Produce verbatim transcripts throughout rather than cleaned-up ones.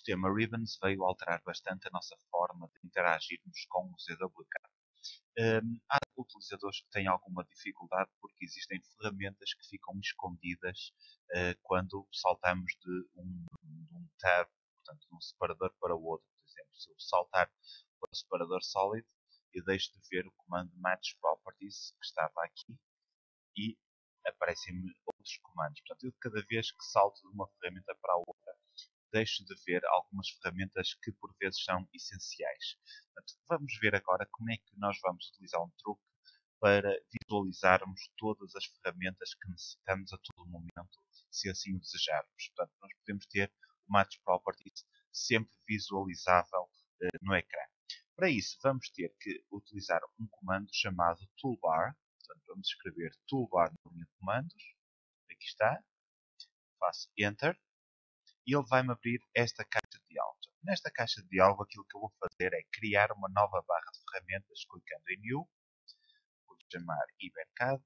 sistema Ribbons veio alterar bastante a nossa forma de interagirmos com o Z W K. Um, há utilizadores que têm alguma dificuldade porque existem ferramentas que ficam escondidas uh, quando saltamos de um, de um tab, portanto, de um separador para o outro. Por exemplo, se eu saltar para o separador sólido, eu deixo de ver o comando Match Properties que estava aqui e aparecem-me outros comandos. Portanto, eu cada vez que salto de uma ferramenta para a outra, deixo de ver algumas ferramentas que por vezes são essenciais. Portanto, vamos ver agora como é que nós vamos utilizar um truque para visualizarmos todas as ferramentas que necessitamos a todo momento, se assim o desejarmos. Portanto, nós podemos ter o Match Properties sempre visualizável eh, no ecrã. Para isso, vamos ter que utilizar um comando chamado Toolbar. Portanto, vamos escrever Toolbar na linha de comandos. Aqui está. Faço Enter. E ele vai-me abrir esta caixa de diálogo. Nesta caixa de diálogo, aquilo que eu vou fazer é criar uma nova barra de ferramentas clicando em New. Vou chamar Ibercad.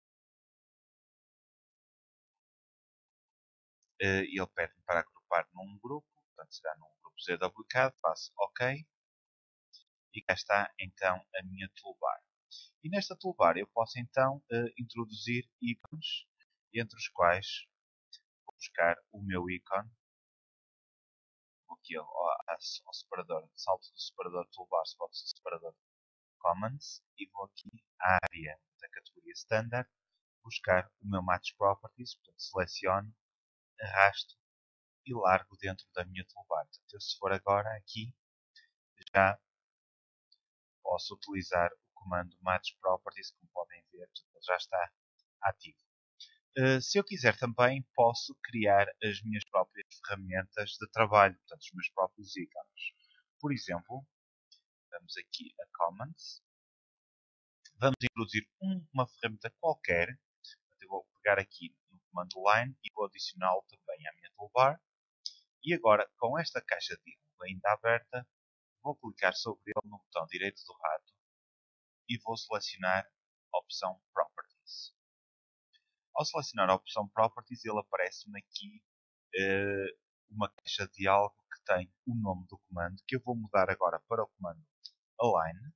E ele pede-me para agrupar num grupo. Portanto, será num grupo Z W C A D. Faço OK. E cá está, então, a minha toolbar. E nesta toolbar eu posso, então, introduzir ícones, entre os quais vou buscar o meu ícone. Vou aqui ao, ao, ao separador, salto do separador toolbar, salto do separador Commons e vou aqui à área da categoria Standard buscar o meu Match Properties, portanto seleciono, arrasto e largo dentro da minha toolbar. Portanto, eu, se for agora aqui, já posso utilizar o comando Match Properties, como podem ver, portanto, já está ativo. Uh, se eu quiser também, posso criar as minhas próprias ferramentas de trabalho, portanto, os meus próprios ícones. Por exemplo, vamos aqui a Commons. Vamos introduzir um, uma ferramenta qualquer. Eu vou pegar aqui no comando line e vou adicioná-lo também à minha toolbar. E agora, com esta caixa de diálogo ainda aberta, vou clicar sobre ele no botão direito do rato e vou selecionar a opção Properties. Ao selecionar a opção Properties, ele aparece-me aqui uh, uma caixa de diálogo que tem o nome do comando, que eu vou mudar agora para o comando Align,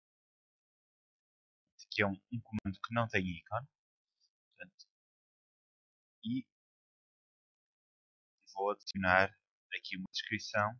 que é um, um comando que não tem ícone. Portanto, e vou adicionar aqui uma descrição.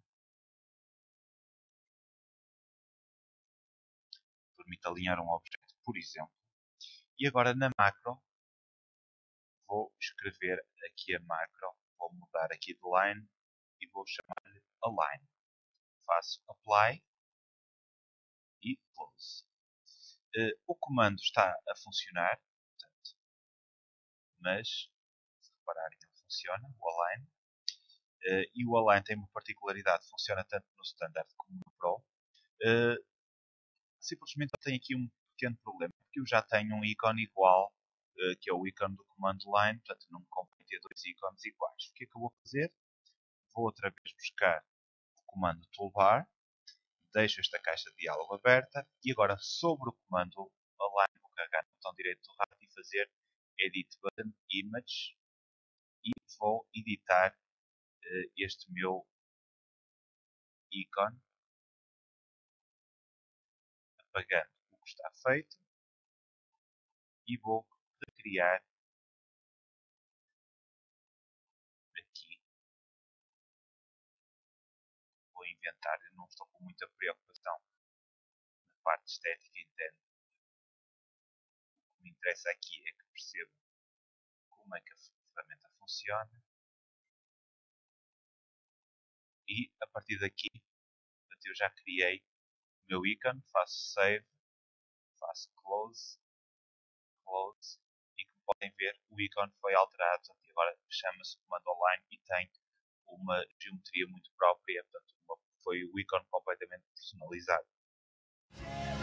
Permite alinhar um objeto, por exemplo. E agora na macro, vou escrever aqui a macro, vou mudar aqui de line e vou chamar-lhe align. Faço apply e close. Uh, o comando está a funcionar, portanto, mas, se repararem, ele funciona, o align. Uh, e o align tem uma particularidade, funciona tanto no standard como no pro. Uh, simplesmente tem aqui um pequeno problema, porque eu já tenho um ícone igual, uh, que é o ícone do command line, portanto não me convém ter dois ícones iguais. O que é que eu vou fazer? Vou outra vez buscar o comando toolbar, deixo esta caixa de diálogo aberta e agora sobre o comando align vou carregar no botão direito do rato e fazer edit button image e vou editar uh, este meu ícone, apagando o que está feito e vou recriar aqui. Vou inventar, eu não estou com muita preocupação na parte estética interna. O que me interessa aqui é que percebo como é que a ferramenta funciona e a partir daqui eu já criei o meu ícone, faço save, faço close, close e como podem ver o ícone foi alterado e agora chama-se comando align e tem uma geometria muito própria, portanto uma, foi o ícone completamente personalizado.